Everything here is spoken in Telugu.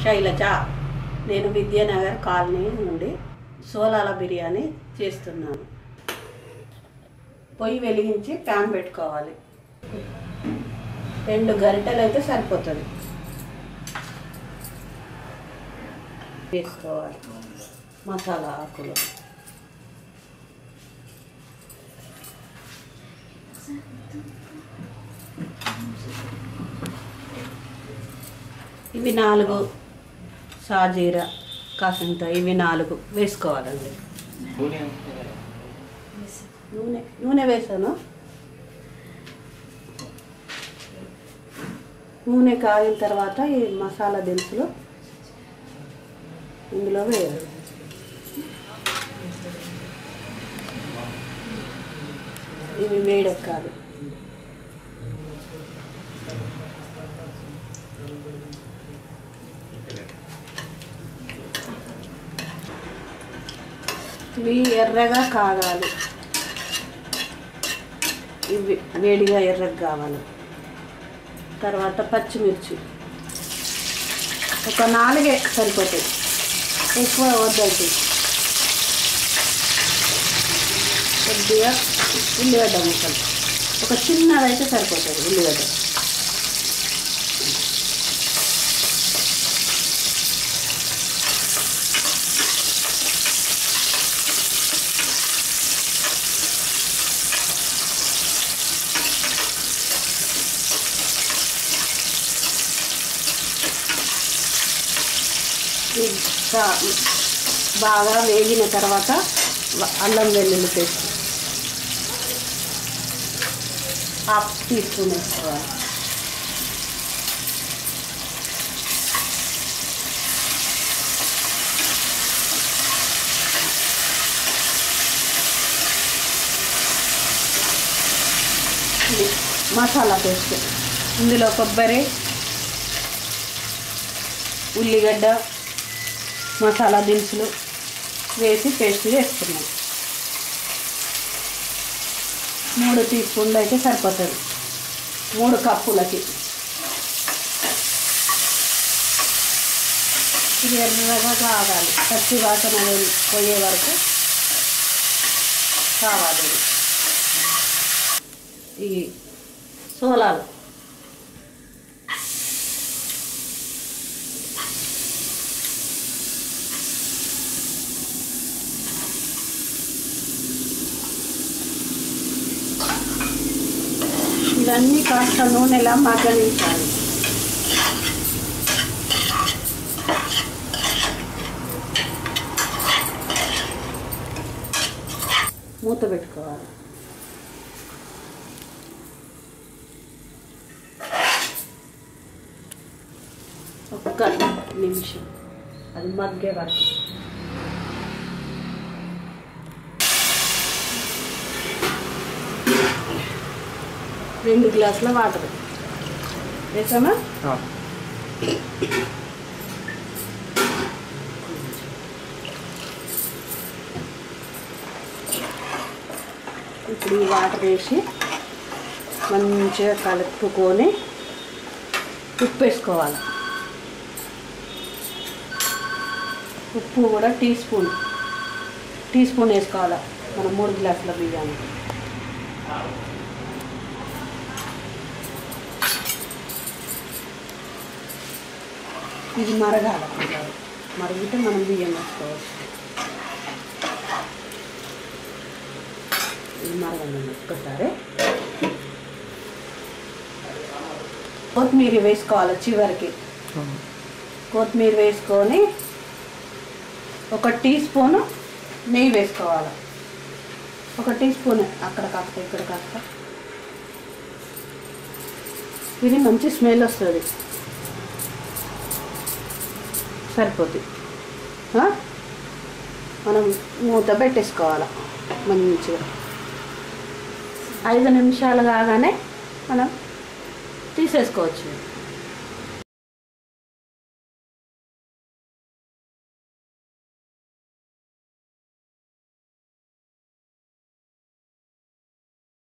శైలజ. నేను విద్యానగర్ కాలనీ నుండి సోలాల బిర్యానీ చేస్తున్నాను. పొయ్యి వెలిగించి ప్యాన్ పెట్టుకోవాలి. 2 గరిటెలు అయితే సరిపోతుంది. వేసుకోవాలి మసాలా ఆకులు. ఇవి 4 సాజీరా కాసంత ఇవి 4 వేసుకోవాలండి. నూనె వేసాను. నూనె కాగిన తర్వాత ఈ మసాలా దినుసులు ఇందులో వేయాలి. ఇవి వేడెక్కాలి. ఇవి ఎర్రగా కాగాలి. ఇవి వేడిగా ఎర్రగా కావాలి. తర్వాత పచ్చిమిర్చి ఒక 4 సరిపోతాయి, ఎక్కువ వద్దండి. కొద్దిగా ఉల్లిగడ్డ ముక్కలు ఒక చిన్నదైతే సరిపోతుంది. ఉల్లిగడ్డ బాగా వేగిన తర్వాత అల్లం వెల్లుల్లి పేస్ట్ 1/2 టీ స్పూన్ వేసుకోవాలి. మసాలా పేస్ట్ ఇందులో కొబ్బరి, ఉల్లిగడ్డ, మసాలా దినుసులు వేసి పేస్ట్ వేసుకున్నాం. 3 టీ స్పూన్లు అయితే సరిపోతుంది 3 కప్పులకి. ఇది ఎర్రగా కాగాలి, పచ్చి వాసన పోయే వరకు కావాలి. ఈ సోలాలు ఇవన్నీ కాస్త నూనెలా మగ్గనించాలి. మూత పెట్టుకోవాలి. ఒక్క నిమిషం అది మగ్గే వరకు. రెండు గ్లాసుల వాటర్ వేసామా? ఇప్పుడు ఈ వాటర్ వేసి మంచిగా కలుపుకొని ఉప్పు వేసుకోవాలి. ఉప్పు కూడా టీ స్పూన్ వేసుకోవాలి మనం 3 గ్లాసుల బియ్యానికి. ఇది మరగాల. మరిగితే మనం బియ్యం వేసుకోవచ్చు. ఇది మరగండి ఒక్కసారి. కొత్తిమీర వేసుకోవాలి చివరికి. కొత్తిమీర వేసుకొని 1 టీ స్పూను నెయ్యి వేసుకోవాలి. 1 టీ స్పూన్ అక్కడ కాస్త ఇక్కడ కాస్త. ఇది మంచి స్మెల్ వస్తుంది. సరిపోతుంది. మనం మూత పెట్టేసుకోవాలి మంచిగా. 5 నిమిషాలు కాగానే మనం తీసేసుకోవచ్చు.